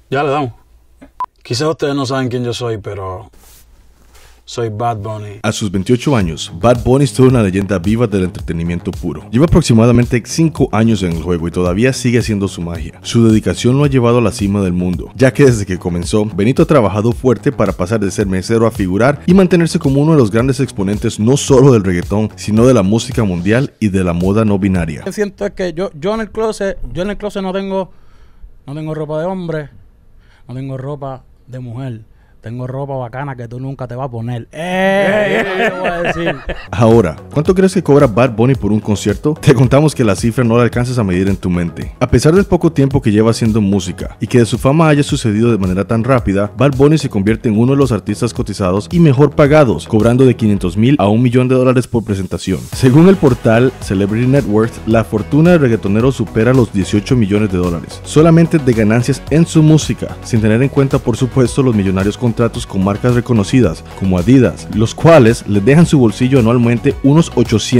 Ya le damos. Quizás ustedes no saben quién yo soy, pero soy Bad Bunny. A sus 28 años, Bad Bunny es toda una leyenda viva del entretenimiento puro. Lleva aproximadamente 5 años en el juego y todavía sigue haciendo su magia. Su dedicación lo ha llevado a la cima del mundo, ya que desde que comenzó, Benito ha trabajado fuerte para pasar de ser mesero a figurar y mantenerse como uno de los grandes exponentes no solo del reggaetón, sino de la música mundial y de la moda no binaria. Lo que siento es que yo en el closet no tengo ropa de hombre, no tengo ropa de mujer. Tengo ropa bacana que tú nunca te vas a poner. ¿Qué voy a decir? Ahora, ¿cuánto crees que cobra Bad Bunny por un concierto? Te contamos que la cifra no la alcanzas a medir en tu mente. A pesar del poco tiempo que lleva haciendo música y que de su fama haya sucedido de manera tan rápida, Bad Bunny se convierte en uno de los artistas cotizados y mejor pagados, cobrando de $500,000 a $1 millón por presentación. Según el portal Celebrity Net Worth, la fortuna del reggaetonero supera los $18 millones, solamente de ganancias en su música, sin tener en cuenta por supuesto los millonarios contratos con marcas reconocidas como Adidas, los cuales les dejan su bolsillo anualmente unos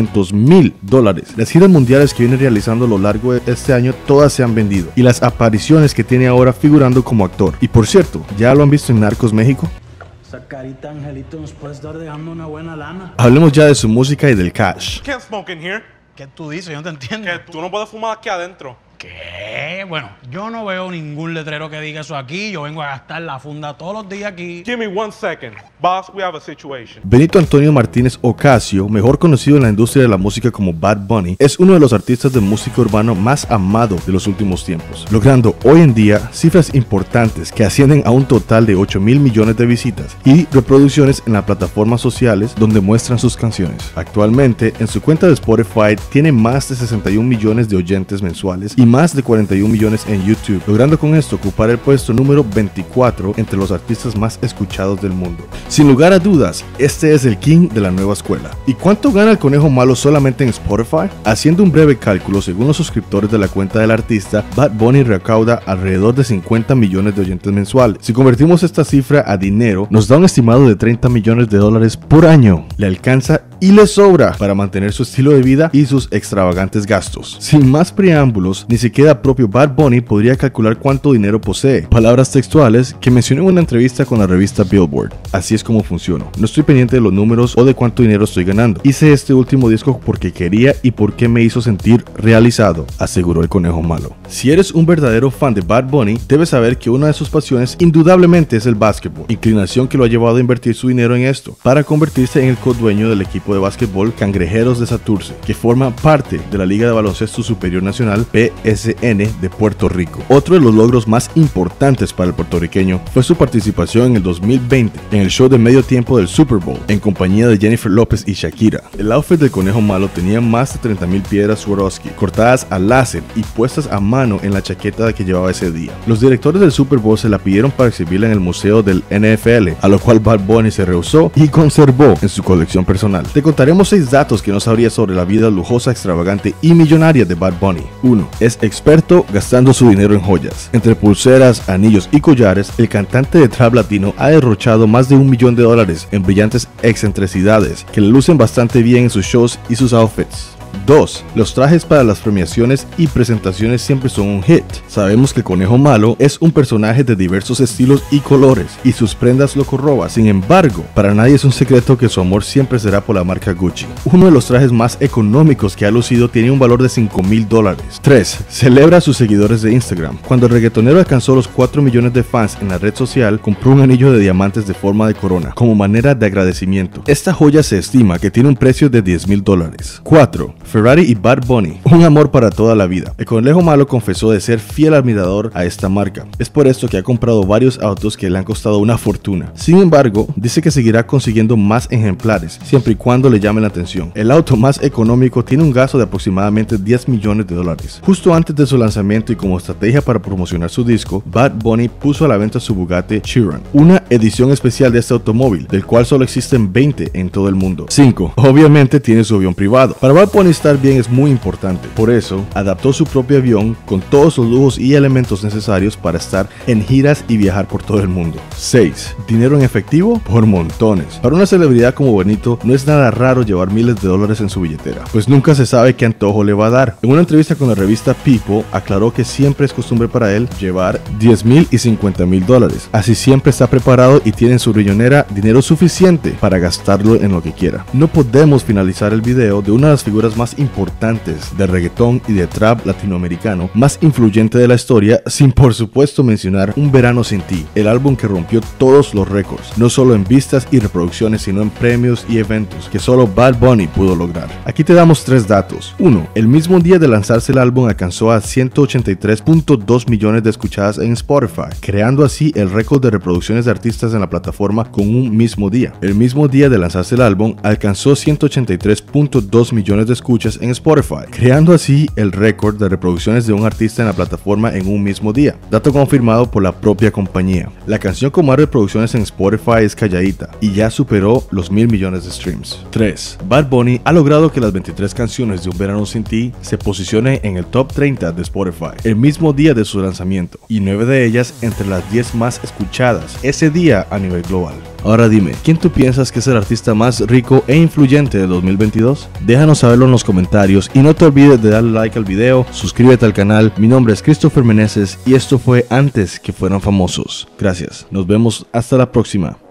$800,000. Las giras mundiales que viene realizando a lo largo de este año todas se han vendido, y las apariciones que tiene ahora figurando como actor. Y por cierto, ¿ya lo han visto en Narcos México? Esa carita, Angelito, nos puede estar dejando una buena lana. Hablemos ya de su música y del cash. Can't smoke in here. ¿Qué tú dices? Yo no te entiendo. Que tú no puedes fumar aquí adentro. ¿Qué? Bueno, yo no veo ningún letrero que diga eso aquí. Yo vengo a gastar la funda todos los días aquí. Give me 1 second. Boss, we have a situation. Benito Antonio Martínez Ocasio, mejor conocido en la industria de la música como Bad Bunny, es uno de los artistas de música urbano más amado de los últimos tiempos, logrando hoy en día cifras importantes que ascienden a un total de 8,000 millones de visitas y reproducciones en las plataformas sociales donde muestran sus canciones. Actualmente, en su cuenta de Spotify tiene más de 61 millones de oyentes mensuales y más de 41 millones en YouTube, logrando con esto ocupar el puesto número 24 entre los artistas más escuchados del mundo. Sin lugar a dudas, este es el king de la nueva escuela. ¿Y cuánto gana el Conejo Malo solamente en Spotify? Haciendo un breve cálculo, según los suscriptores de la cuenta del artista, Bad Bunny recauda alrededor de 50 millones de oyentes mensuales. Si convertimos esta cifra a dinero, nos da un estimado de $30 millones por año. Le alcanza y le sobra para mantener su estilo de vida y sus extravagantes gastos. Sin más preámbulos, ni siquiera propio Bad Bunny podría calcular cuánto dinero posee. Palabras textuales que mencioné en una entrevista con la revista Billboard. Así es como funciono. No estoy pendiente de los números o de cuánto dinero estoy ganando. Hice este último disco porque quería y porque me hizo sentir realizado, aseguró el Conejo Malo. Si eres un verdadero fan de Bad Bunny, debes saber que una de sus pasiones indudablemente es el básquetbol, inclinación que lo ha llevado a invertir su dinero en esto, para convertirse en el codueño del equipo de básquetbol Cangrejeros de Santurce, que forma parte de la Liga de Baloncesto Superior Nacional PSN de Puerto Rico. Otro de los logros más importantes para el puertorriqueño fue su participación en el 2020 en el show de medio tiempo del Super Bowl, en compañía de Jennifer López y Shakira. El outfit del Conejo Malo tenía más de 30,000 piedras Swarovski, cortadas a láser y puestas a mano en la chaqueta que llevaba ese día. Los directores del Super Bowl se la pidieron para exhibirla en el museo del NFL, a lo cual Bad Bunny se rehusó y conservó en su colección personal. Te contaremos 6 datos que no sabrías sobre la vida lujosa, extravagante y millonaria de Bad Bunny. 1. Es experto gastando su dinero en joyas. Entre pulseras, anillos y collares, el cantante de trap latino ha derrochado más de $1 millón en brillantes excentricidades que le lucen bastante bien en sus shows y sus outfits. 2. Los trajes para las premiaciones y presentaciones siempre son un hit. Sabemos que el Conejo Malo es un personaje de diversos estilos y colores, y sus prendas lo corroban. Sin embargo, para nadie es un secreto que su amor siempre será por la marca Gucci. Uno de los trajes más económicos que ha lucido tiene un valor de $5,000. 3. Celebra a sus seguidores de Instagram. Cuando el reggaetonero alcanzó los 4 millones de fans en la red social, compró un anillo de diamantes de forma de corona, como manera de agradecimiento. Esta joya se estima que tiene un precio de $10,000. 4. Ferrari y Bad Bunny, un amor para toda la vida. El Conejo Malo confesó de ser fiel admirador a esta marca. Es por esto que ha comprado varios autos que le han costado una fortuna. Sin embargo, dice que seguirá consiguiendo más ejemplares, siempre y cuando le llame la atención. El auto más económico tiene un gasto de aproximadamente $10 millones. Justo antes de su lanzamiento y como estrategia para promocionar su disco, Bad Bunny puso a la venta su Bugatti Chiron, una edición especial de este automóvil, del cual solo existen 20 en todo el mundo. 5. Obviamente tiene su avión privado. Para Bad Bunny estar bien es muy importante. Por eso, adaptó su propio avión con todos los lujos y elementos necesarios para estar en giras y viajar por todo el mundo. 6. Dinero en efectivo por montones. Para una celebridad como Benito, no es nada raro llevar miles de dólares en su billetera, pues nunca se sabe qué antojo le va a dar. En una entrevista con la revista People, aclaró que siempre es costumbre para él llevar 10,000 y 50,000 dólares. Así siempre está preparado y tiene en su riñonera dinero suficiente para gastarlo en lo que quiera. No podemos finalizar el video de una de las figuras más importantes de reggaetón y de trap latinoamericano, más influyente de la historia, sin por supuesto mencionar Un Verano Sin Ti, el álbum que rompió todos los récords, no solo en vistas y reproducciones, sino en premios y eventos que solo Bad Bunny pudo lograr. Aquí te damos 3 datos. 1. El mismo día de lanzarse el álbum alcanzó a 183.2 millones de escuchadas en Spotify, creando así el récord de reproducciones de artistas en la plataforma con un mismo día. El mismo día de lanzarse el álbum alcanzó 183.2 millones de escuchas en Spotify, creando así el récord de reproducciones de un artista en la plataforma en un mismo día, dato confirmado por la propia compañía. La canción con más reproducciones en Spotify es Calladita y ya superó los 1,000 millones de streams. 3. Bad Bunny ha logrado que las 23 canciones de Un Verano Sin Ti se posicionen en el top 30 de Spotify el mismo día de su lanzamiento, y 9 de ellas entre las 10 más escuchadas ese día a nivel global. Ahora dime, ¿quién tú piensas que es el artista más rico e influyente de 2022? Déjanos saberlo en los comentarios y no te olvides de darle like al video, suscríbete al canal. Mi nombre es Christopher Meneses y esto fue Antes que Fueran Famosos. Gracias, nos vemos hasta la próxima.